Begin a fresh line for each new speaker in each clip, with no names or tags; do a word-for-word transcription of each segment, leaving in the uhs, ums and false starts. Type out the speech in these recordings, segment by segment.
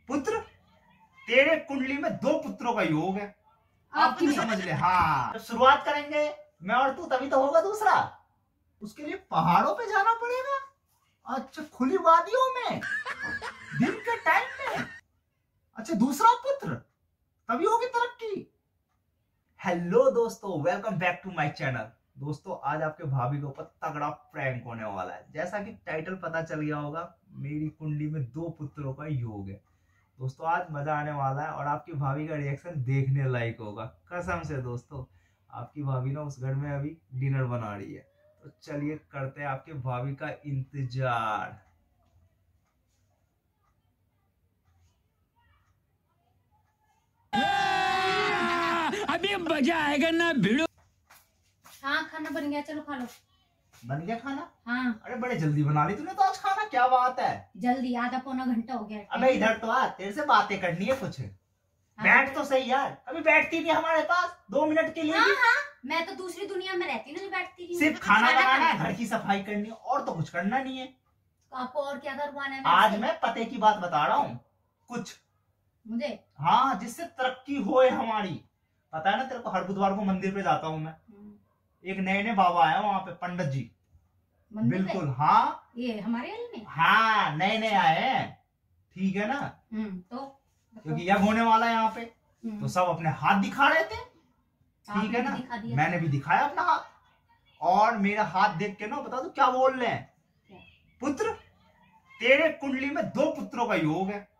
पुत्र, तेरे कुंडली में दो पुत्रों का योग है। आप भी समझ ले। हाँ, जब शुरुआत करेंगे मैं और तू तभी तो होगा दूसरा। उसके लिए पहाड़ों पे जाना पड़ेगा। अच्छा, खुली वादियों में दिन के टाइम में। अच्छा, दूसरा पुत्र, तभी होगी तरक्की। हेलो दोस्तों, welcome back to my channel. दोस्तों, आज आपके भाभी के ऊपर तगड़ा प्रैंक होने वाला है। जैसा कि टाइटल पता चल गया होगा, मेरी कुंडली में दो पुत्रों का योग है। दोस्तों, आज मजा आने वाला है और आपकी भाभी का रिएक्शन देखने लायक होगा। कसम से दोस्तों, आपकी भाभी ना उस घर में अभी डिनर बना रही है। तो चलिए करते हैं आपके भाभी का इंतजार।
अभी मजा आएगा ना भिड़ो।
हाँ, खाना बन गया, चलो खा लो।
बन गया खाना?
हाँ।
अरे बड़े जल्दी बना ली तूने तो आज खाना, क्या बात है।
जल्दी, आधा पौना घंटा हो गया।
अबे इधर तो आ, तेरे से बातें करनी है कुछ।
हाँ।
बैठ तो सही यार, अभी बैठती थी हमारे पास दो मिनट के लिए।
हाँ हाँ, मैं तो दूसरी दुनिया में रहती हूँ, बैठती थी।
सिर्फ खाना बनाना है, घर की सफाई करनी है और तो कुछ करना नहीं है।
आपको और क्या करवाना है?
आज मैं पते की बात बता रहा हूँ कुछ
मुझे।
हाँ, जिससे तरक्की होए हमारी। पता है ना तेरे को, हर बुधवार को मंदिर पे जाता हूँ मैं। एक नए नए बाबा आया वहाँ पे, पंडित जी। बिल्कुल हाँ,
ये हमारे गली में।
हाँ, नए नए आए हैं, ठीक है ना।
तो
क्योंकि यज्ञ होने वाला है यहाँ पे, तो सब अपने हाथ दिखा रहे थे, ठीक है ना। मैंने भी दिखाया अपना हाथ, और मेरा हाथ देख के ना बता दो क्या बोल रहे हैं। पुत्र, तेरे कुंडली में दो पुत्रों का योग है।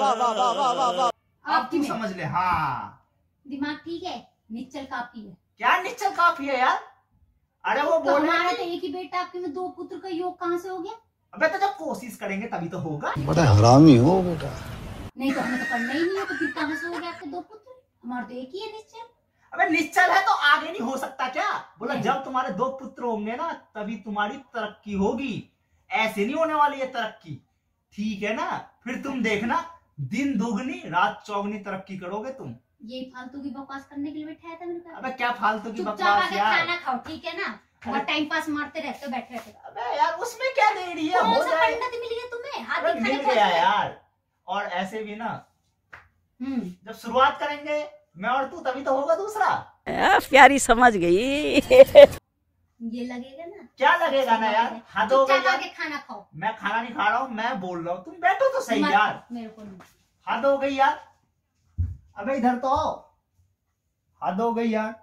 आप तू समझ ले। हाँ,
दिमाग ठीक है, निश्चल काफी है।
क्या निश्चल काफी है यार? अरे वो बोल रहे हैं
तो एक ही बेटा, आपके में दो पुत्र का योग कहाँ से हो गया?
अबे तो जब कोशिश करेंगे तभी तो होगा।
बड़ा हरामी हो बेटा।
नहीं तो हमें तो करना ही नहीं है, तो फिर कहाँ से हो गया आपके दो पुत्र? हमारा तो एक ही है निश्चल।
अबे निश्चल है तो आगे नहीं हो सकता क्या? बोला जब तुम्हारे दो पुत्र होंगे ना तभी तुम्हारी तरक्की होगी। ऐसे नहीं होने वाली है तरक्की, ठीक है ना। फिर तुम देखना, दिन दोगुनी रात चौगुनी तरक्की करोगे तुम।
ये फालतू की बकवास करने के लिए बैठाया था मेरे को।
अबे क्या फालतू की
चुपचाप
बकवास
आके
यार।
खाना खाओ, ठीक है ना। और टाइम पास मारते रहते हो बैठे रहते।
अबे यार उसमें क्या देरी है,
कौन
हो
सा
जाए।
पंडित मिल गया तुम्हें? हाथ
अबे
दिखाने
मिल
को
गया
है।
यार। और ऐसे भी ना,
हम्म,
जब शुरुआत करेंगे मैं और तू तभी तो होगा दूसरा।
आ, प्यारी समझ गई।
ये लगेगा ना।
क्या लगेगा ना यार, हद हो गई
चुपचाप
यार।
आके खाना खाओ।
मैं खाना नहीं खा रहा हूँ, मैं बोल रहा हूँ, तुम बैठो तो सही
मत-
यार।
मेरे को नहीं।
हद हो गई यार। अबे इधर तो आओ, हद हो गई यार।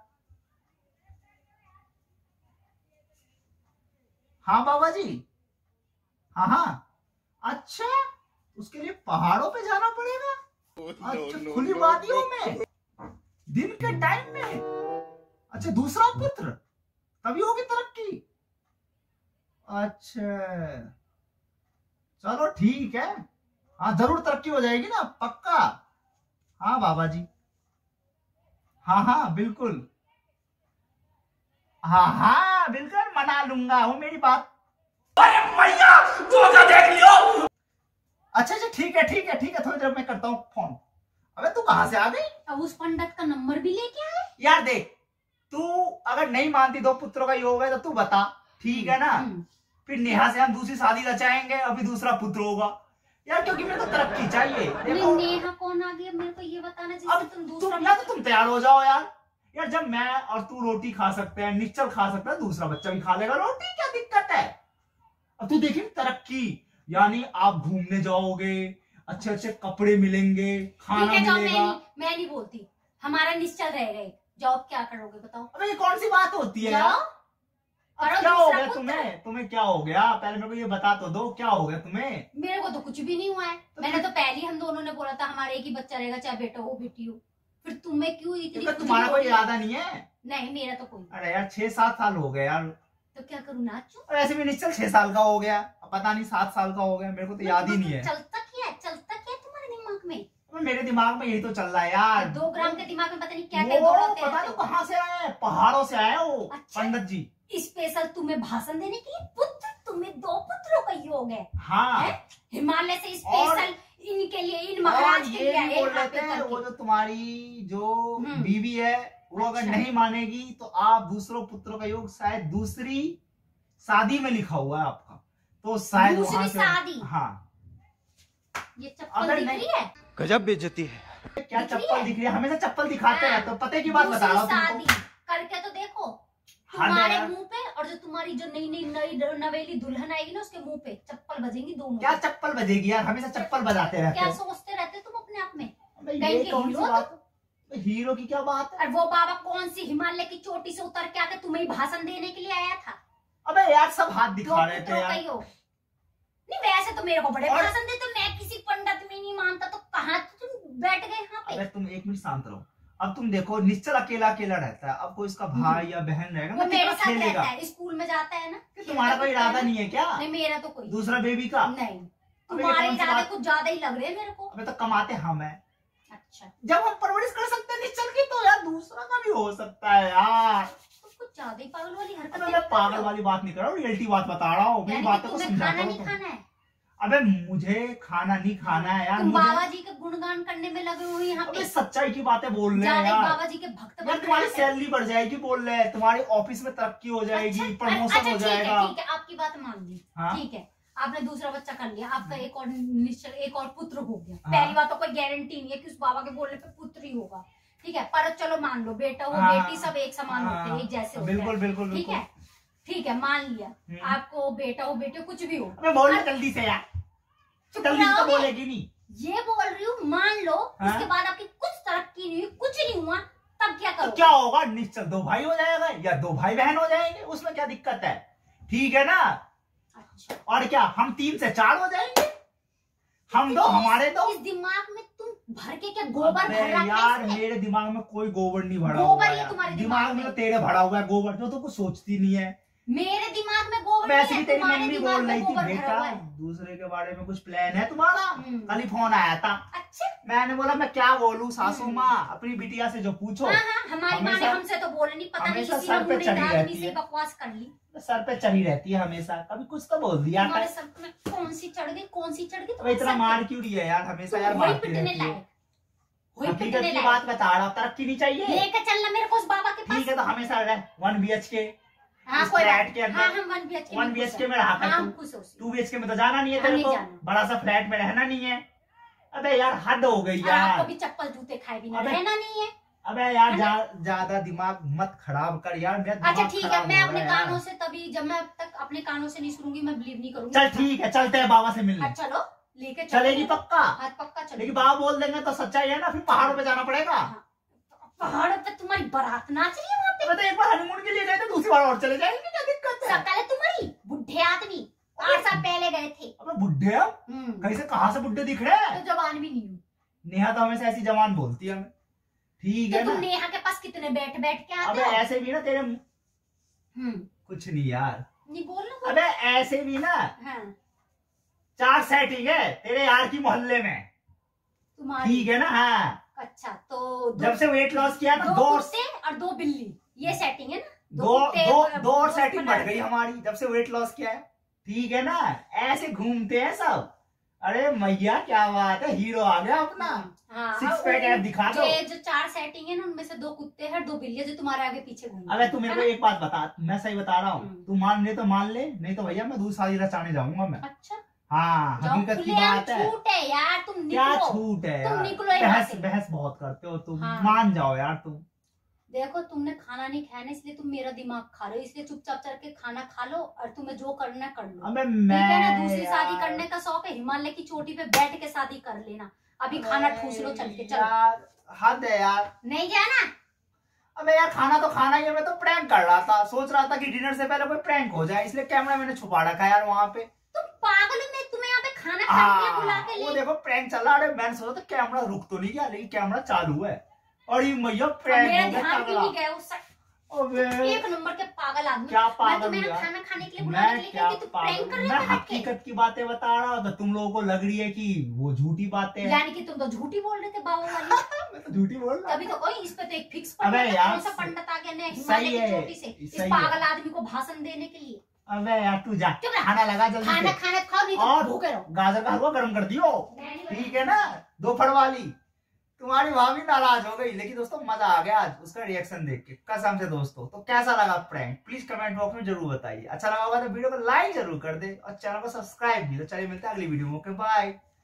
हाँ बाबा जी, हाँ हाँ। अच्छा, उसके लिए पहाड़ों पे जाना पड़ेगा। अच्छा, खुली वादियों में दिन के टाइम में। अच्छा, दूसरा पुत्र, तभी होगी तरक्की। अच्छा चलो ठीक है, हाँ जरूर तरक्की हो जाएगी ना, पक्का। हाँ बाबा जी, हाँ हाँ बिल्कुल, हाँ हाँ बिल्कुल मना लूंगा, वो मेरी बात। अरे मैया, देख लियो। अच्छा अच्छा, ठीक है ठीक है ठीक है, थोड़ी देर में करता हूँ फोन। अबे तू कहाँ से आ गई?
अब उस पंडित का नंबर भी लेके आए।
यार देख, तू अगर नहीं मानती दो पुत्रों का योग है तो तू बता, ठीक है ना। फिर नेहा से हम दूसरी शादी रचाएंगे, अभी दूसरा पुत्र होगा यार, क्योंकि मेरे को तरक्की चाहिए। देखो
नेहा कौन आ गया मेरे को ये बताना चाहिए।
अब
तुम
तुम
दूसरा
या तो तुम तैयार हो जाओ यार। यार जब मैं और तू रोटी खा सकते हैं, निश्चल खा सकता है, दूसरा बच्चा भी खा लेगा रोटी, क्या दिक्कत है। अब तू देखी तरक्की, यानी आप घूमने जाओगे, अच्छे अच्छे कपड़े मिलेंगे, खाना
ठीक है, जाओ,
मिलेगा।
मैं नहीं, मैं नहीं बोलती, हमारा निश्चल रहेगा। जाओ, क्या करोगे बताओ।
अबे ये कौन सी बात होती है यार?
करो
क्या हो
दूसरा
गया
पुत्र।
तुम्हें? तुम्हें क्या हो गया? पहले मेरे को ये बता तो दो, क्या हो गया तुम्हें?
मेरे को तो कुछ भी नहीं हुआ है।
तो
मैंने तो पहले ही हम दोनों ने बोला था हमारे एक ही बच्चा रहेगा, चाहे बेटा हो बेटी हो। फिर तुम्हें क्यों इतनी?
तुम्हारा कोई इरादा नहीं है?
नहीं, मेरा तो कोई।
अरे यार छह सात साल हो गए यार।
तो क्या करूँ, नाचूं?
और ऐसे भी निश्चल छह साल का हो गया, पता नहीं सात साल का हो गया, मेरे को तो याद ही नहीं है।
चलता क्या है, चलता क्या है तुम्हारे दिमाग में?
मेरे दिमाग में यही तो चल रहा है यार।
दो ग्राम के दिमाग में पता नहीं क्या क्या
वो
दौड़ाते
पता
रहते
नहीं
हो।
कहाँ से आए, पहाड़ों से आए वो
अच्छा।
पंडित जी।
स्पेशल तुम्हें भाषण देने के लिए? पुत्र, तुम्हें दो पुत्रों का योग है।
हाँ,
हिमालय से स्पेशल इनके लिए, इन महाराज के
ये
लिए
भी बोल रहे थे, वो जो तुम्हारी जो बीवी है वो अगर नहीं मानेगी तो आप दूसरों पुत्रों का योग, शायद दूसरी शादी में लिखा हुआ है आपका, तो शायद वहां से।
शादी?
हाँ,
ये चप्पल दिख रही है?
गजब बेइज्जती है।
क्या
दिख रही
चप्पल
है?
दिख रही है? हमेशा चप्पल दिखाते
हाँ।
रहते हो, पते की बात बता रहा हूँ
दूसरी
तुमको।
शादी करके तो देखो
हाँ
तुम्हारे
यार।
मुंह पे, और जो तुम्हारी जो नई नई नई नवेली दुल्हन आएगी ना उसके मुंह पे चप्पल बजेंगी दोनों।
क्या चप्पल बजेगी यार? हमेशा चप्पल बजाते रहते
क्या
हो।
सोचते रहते तुम अपने आप में?
अबे
कहीं
ये
के
कौन सी
हीरो
बात है? हीरो की क्या बात है?
और वो बाबा कौन सी हिमालय की चोटी से उतर के आके तुम्हें भाषण देने के लिए आया था?
अबे यार सब हाथ
दो
दिखा रहे थे
पुत्रों का
यार।
ही हो। नहीं वैसे तो मेरे को बड़े
और-
भाषण देते, मैं किसी पंडित में नहीं मानता, तो कहाँ तुम बैठ गए यहाँ पे?
अबे तुम एक मिनट शांत रहो। अब तुम देखो निश्चल अकेला अकेला रहता है, अब कोई इसका भाई या बहन रहेगा
वो
ना,
मेरे
कितना
साथ
खेलेगा?
रहता है, स्कूल में जाता है ना।
कि तुम्हारा कोई इरादा नहीं है क्या?
नहीं मेरा तो कोई
दूसरा बेबी का?
नहीं।
अबे ये
तुम्हारे
कौन सी
इरादे
बात?
कुछ ज्यादा ही लग रहे हैं मेरे को।
अबे तो कमाते हम हैं।
अच्छा
जब हम परवरिश कर सकते हैं निश्चल की, तो यार दूसरा का भी हो सकता है यार।
तो कुछ ज्यादा ही पागल वाली
अबे
हरकतें
मैं पागल वाली बात नहीं कर रहा हूँ, रियलिटी बात बता रहा हूँ। मेरी
यानी
बातों
कि
को
तुम्हें
समझा
खाना
करो
नहीं
तुम।
खाना है।
अबे मुझे खाना नहीं खाना है यार।
तुम
मुझे
बाबा जी के गुणगान करने में लगे हुए यहाँ
अबे
पे,
सच्चाई की बातें बोल रहे हैं
ज्यादा ही
यार।
बाबा जी के भक्त बन
यार
रहे
तुम्हारी
हैं।
सैलरी बढ़ जाएगी बोल रहे हैं, तुम्हारी ऑफिस में तरक्की हो जाएगी,
अच्छा,
प्रमोशन
अच्छा,
हो
ठीक है,
जाएगा।
ठीक है, आपकी बात मान ली।
हाँ?
ठीक है, आपने दूसरा बच्चा कर लिया, आपका एक और निश्चल एक और पुत्र हो गया।
हाँ।
पहली बात तो कोई गारंटी नहीं है कि उस बाबा के बोलने पे पुत्र ही होगा। ठीक है, पर चलो मान लो बेटा हो
हाँ।
बेटी सब एक समान होते हैं, एक जैसे होते
बिल्कुल
हैं।
बिल्कुल
ठीक
बिल्कुल।
है ठीक है, मान लिया
हम्म।
आपको बेटा हो बेटे हो, कुछ भी हो।
अबे बोल
अब
जल्दी से यार,
चुप
जल्दी से तो
रहोगे?
बोलेगी नहीं।
ये बोल रही हूँ, मान लो
हाँ?
उसके बाद आपकी कुछ तरक्की नहीं हुई, कुछ नहीं हुआ, तब क्या
तो
करो?
क्या होगा? निश्चल दो भाई हो जाएगा या दो भाई बहन हो जाएंगे, उसमें क्या दिक्कत है? ठीक है ना?
अच्छा,
और क्या हम तीन से चार हो जाएंगे? हम दो हमारे दो।
इस दिमाग में तुम भर के क्या गोबर
अबे
भर रखा है
यार
इसमें?
मेरे दिमाग में कोई गोबर नहीं भरा
गोबर
हुआ
ही है
यार।
तुम्हारे
दिमाग
दिमाग
में तो
में।
तेरे भरा हुआ है गोबर, जो तो कुछ सोचती नहीं है।
मेरे दिमाग में गोबर
वैसे
नहीं
भी
है,
तेरी
तुम्हारे
मम्मी
दिमाग
बोल
में
रही थी
गोबर भरा
बेटा
हुआ है।
दूसरे के बारे में कुछ प्लान है तुम्हारा।
हम्म।
कल ही फोन आया था,
अच्छा,
मैंने बोला मैं क्या बोलूं सासू
हम्म।
माँ, अपनी बिटिया से जो पूछो।
हाँ हाँ, हमारी माँ ने
हमेशा-
हमसे तो बोले नहीं, पता नहीं
हमेशा
किसी
सर पे
ने
चढ़ी
आदमी
रहती
से
है।
बकवास कर ली।
सर पे चढ़ी रहती है हमेशा, कभी कुछ तो बोल दिया
तुम्हारे
था।
सर में कौन सी चढ़ गई, कौन सी चढ़ गई
अब
तुम्हारे
इतना
सर
मार
पे?
क्यों रही है यार? हमेशा
तुम
यार
वही
मारती
पिटने
रहती है।
लायक, वही
हकीकत
पिटने
की बात
लायक।
बता रहा, तरक्की नहीं चाहिए।
लेकर चलना मेरे को उस बाबा के पास।
ठीक है तो हमेशा रह वन बी एच के
हाँ
इस
कोई
फ्लैट
बात
के
नहीं।
अंदर-
हाँ हम one B H K
one
में
बी एच
खुश
के
हैं।
में रहा
हाँ,
कर
हम
तू।
खुश हैं उसमें।
टू बी एच के में तो जाना नहीं है
हाँ,
तेरे
नहीं
को,
जाना।
बड़ा सा फ्लैट में रहना नहीं है। अबे यार हद हो गई
और आपको
यार।
भी चप्पल जूते खाए बिना
अबे-
रहना नहीं है।
अबे यार
है
जा- ज्यादा दिमाग मत खराब कर यार, मेरा दिमाग
अच्छा ठीक है,
खराब
मैं
हो
अपने
रहा है यार।
कानों से तभी, जब मैं अब तक अपने कानों से नहीं सुनूंगी मैं बिलीव नहीं करूंगी।
चल ठीक है, चलते हैं बाबा से मिलने।
हाँ, चलो लेके
चलेगी पक्का?
हाँ पक्का चलो।
लेकिन बाबा बोल देंगे तो सच्चाई है ना, फिर पहाड़ों पे जाना पड़ेगा।
पहाड़ों पे तुम्हारी बारात नाच रही है वहाँ पे?
अबे तो एक बार हनीमून के लिए गए थे, दूसरी बार और चले जाएंगे, क्या दिक्कत है?
सकल है तुम्हारी, बुढ़े आदमी आठ साल पहले गए थे।
अबे बुढ़े हम
हम्म,
कहीं से कहाँ से बुढ़े दिख रहे हैं?
तो जवान भी नहीं हूँ।
नेहा तो हमेशा ऐसी जवान बोलती है हमें। ठीक
तो
है
तुम
ना?
नेहा के पास कितने बैठ बैठ के आते
अबे
हो?
ऐसे भी ना तेरे
हम्म,
कुछ नहीं यार।
नहीं बोलना बोल।
अबे ऐसे भी ना
हाँ,
चार सेटिंग है तेरे यार की मोहल्ले में।
तुम्हारी।
ठीक है ना? हाँ
अच्छा तो दो,
जब से वेट लॉस किया ना
दो
दो
कुत्ते और दो बिल्ली, ये सेटिंग है ना?
दो
कुत्ते,
दो
अ,
दो और
दोस्त
सेटिंग
बना
बढ़ गई
दिया।
हमारी जब से वेट लॉस किया है। ठीक है ना? ऐसे घूमते हैं सब। अरे मैया क्या बात है, हीरो आ गया अपना।
हाँ,
सिक्स
और
पैक
उन-
ऐप दिखा दो।
ये जो चार सेटिंग है ना उनमें से दो कुत्ते हैं, दो बिल्ली है जो तुम्हारे आगे पीछे घूम
अबे तू मेरे को एक बात बता, मैं सही बता रहा हूँ,
हम्म।
तू मान ले तो मान ले, नहीं तो भैया मैं दूध शादी रचाने जाऊंगा मैं।
अच्छा
हाँ
जाओ,
हकीकत की
खुलेआम
बात है।
छूट है यार, तुम
क्या
निकलो।
छूट है
तुम
यार?
निकलो यहाँ
बहस
से।
बहस बहुत करते हो तुम,
हाँ।
मान जाओ यार तुम।
देखो तुमने खाना नहीं खाया ना, इसलिए तुम मेरा दिमाग खा रहे हो, इसलिए चुपचाप चल के खाना खा लो और तुम्हें जो करना है कर लो।
अबे
ठीक
मैं
है ना? दूसरी
यार-
शादी करने का शौक है, हिमालय की चोटी पे बैठ के शादी कर लेना। अभी खाना ठूस लो चल के, चलो।
यार हद है यार।
नहीं जाना?
अबे यार खाना तो खाना ही है, मैं तो प्रैंक कर रहा था, सोच रहा था कि डिनर से पहले कोई प्रैंक हो जाए, इसलिए कैमरा मैंने छुपा रखा है यार वहाँ पे।
तुम पागल हो, मैं तुम्हें यहाँ पे खाना खाने के लिए बुला
हाँ
के
वो
ले।
देखो प्रैंक चल रहा है। मैंने सोचा था कैमरा रुक तो नहीं गया, लेकिन कैमरा चालू है और ये मैया प्रैंक
मेरा
हो गया
ध्यान क्यों
तगड़ा।
नहीं गया उस साइड?
अबे
एक नंबर के पागल आदमी।
क्या
मैं
पागल
तुम्हें
हूँ
यहाँ
यार?
खाना खाने के लिए बुलाने के
मैं
लिए
क्या
गई थी, तुम प्रैंक कर
पागल,
रहे
मैं
थे बैठ के।
हकीकत की बातें बता रहा हूँ तो तुम लोगों को लग रही है कि वो झूठी बातें हैं।
यानी कि तुम तो झूठी बोल रहे थे बाबा वाली।
मैं तो झूठी बोल रहा
तभी तो कोई इस पे तो एक फिक्स
अबे
पंडित है,
यार,
कौन सा पंडित आ गया नया
सही
हिमालय की
है,
चोटी से इस
सही
पागल
है।
आदमी को भाषण देने के लिए।
अबे यार तू जा,
चुप रह।
खाना लगा जल्दी
खाना
से।
खाना खाओ, नहीं
और
तो भूखे रहो।
गाजर का हलवा गर्म कर दियो।
मैं नहीं
ठीक है ना? दोपहर वाली। तुम्हारी भाभी नाराज हो गई, लेकिन दोस्तों मजा आ गया आज उसका रिएक्शन देख के कसम से। दोस्तों तो कैसा लगा प्रैंक, प्लीज कमेंट बॉक्स में जरूर बताइए। अच्छा लगा होगा तो वीडियो को लाइक जरूर कर दे और चैनल को सब्सक्राइब भी। तो चलिए मिलते हैं अगली वीडियो में। Okay bye.